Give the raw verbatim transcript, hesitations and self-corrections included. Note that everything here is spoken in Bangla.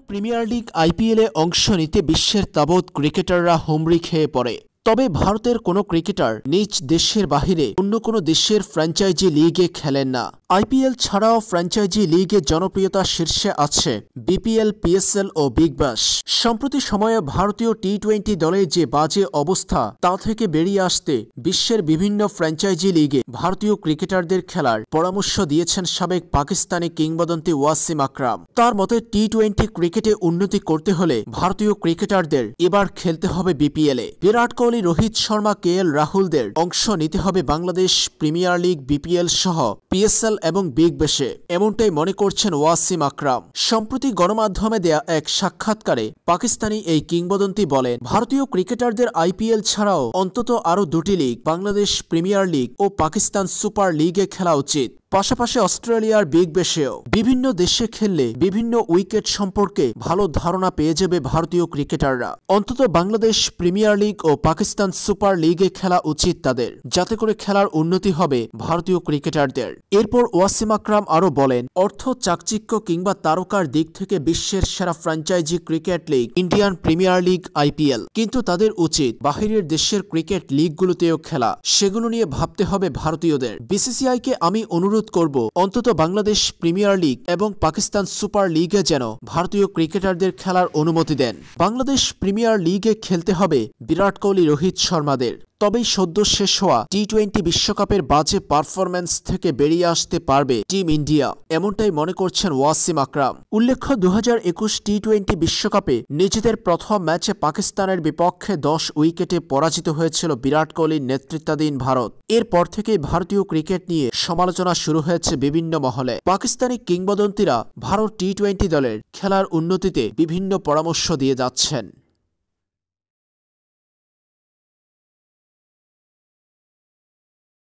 প্রিমিয়ার লিগ আইপিএলে অংশ নিতে বিশ্বের তাবৎ ক্রিকেটাররা হুমড়ি খেয়ে পড়ে। তবে ভারতের কোনো ক্রিকেটার নিজ দেশের বাহিরে অন্য কোনো দেশের ফ্র্যাঞ্চাইজি লিগে খেলেন না। আইপিএল ছাড়াও ফ্র্যাঞ্চাইজি লিগে জনপ্রিয়তা শীর্ষে আছে বিপিএল, পিএসএল ও বিগ ব্যাশ। সম্প্রতি সময়ে ভারতীয় টি টোয়েন্টি দলের যে বাজে অবস্থা তা থেকে বেরিয়ে আসতে বিশ্বের বিভিন্ন ফ্র্যাঞ্চাইজি লিগে ভারতীয় ক্রিকেটারদের খেলার পরামর্শ দিয়েছেন সাবেক পাকিস্তানি কিংবদন্তি ওয়াসিম আকরাম। তার মতে টি টোয়েন্টি ক্রিকেটে উন্নতি করতে হলে ভারতীয় ক্রিকেটারদের এবার খেলতে হবে বিপিএলে। বিরাট কোহলি, রোহিত শর্মা, কে এল রাহুলদের অংশ নিতে হবে বাংলাদেশ প্রিমিয়ার লিগ, বিপিএল সহ পিএসএল এবং বিগ ব্যাশে, এমনটাই মনে করছেন ওয়াসিম আকরাম। সম্প্রতি গণমাধ্যমে দেয়া এক সাক্ষাৎকারে পাকিস্তানি এই কিংবদন্তি বলেন, ভারতীয় ক্রিকেটারদের আইপিএল ছাড়াও অন্তত আরও দুটি লিগ, বাংলাদেশ প্রিমিয়ার লিগ ও পাকিস্তান সুপার লিগে খেলা উচিত। পাশাপাশি অস্ট্রেলিয়ার বিগ ব্যাশেও বিভিন্ন দেশে খেললে বিভিন্ন উইকেট সম্পর্কে ভালো ধারণা পেয়ে যাবে ভারতীয় ক্রিকেটাররা। অন্তত বাংলাদেশ প্রিমিয়ার লিগ ও পাকিস্তান সুপার লিগে খেলা উচিত তাদের, যাতে করে খেলার উন্নতি হবে ভারতীয় ক্রিকেটারদের। এরপর ওয়াসিম আকরাম আরও বলেন, অর্থ, চাকচিক্য কিংবা তারকার দিক থেকে বিশ্বের সেরা franchise cricket league Indian premier league IPL, কিন্তু তাদের উচিত বাহিরের দেশের ক্রিকেট লিগগুলোতেও খেলা। সেগুলো নিয়ে ভাবতে হবে ভারতীয়দের। বিসিসিআইকে আমি অনুরোধ করব, অন্তত বাংলাদেশ প্রিমিয়ার লিগ এবং পাকিস্তান সুপার লিগে যেন ভারতীয় ক্রিকেটারদের খেলার অনুমতি দেন। বাংলাদেশ প্রিমিয়ার লিগে খেলতে হবে বিরাট কোহলি, রোহিত শর্মাদের। তবেই সদ্য শেষ হওয়া টি টোয়েন্টি বিশ্বকাপের বাজে পারফরম্যান্স থেকে বেরিয়ে আসতে পারবে টিম ইন্ডিয়া, এমনটাই মনে করছেন ওয়াসিম আকরাম। উল্লেখ্য, দু হাজার একুশ টি টোয়েন্টি বিশ্বকাপে নিজেদের প্রথম ম্যাচে পাকিস্তানের বিপক্ষে দশ উইকেটে পরাজিত হয়েছিল বিরাট কোহলির নেতৃত্বাধীন ভারত। এরপর থেকেই ভারতীয় ক্রিকেট নিয়ে সমালোচনা শুরু হয়েছে বিভিন্ন মহলে। পাকিস্তানি কিংবদন্তিরা ভারত টি টোয়েন্টি দলের খেলার উন্নতিতে বিভিন্ন পরামর্শ দিয়ে যাচ্ছেন।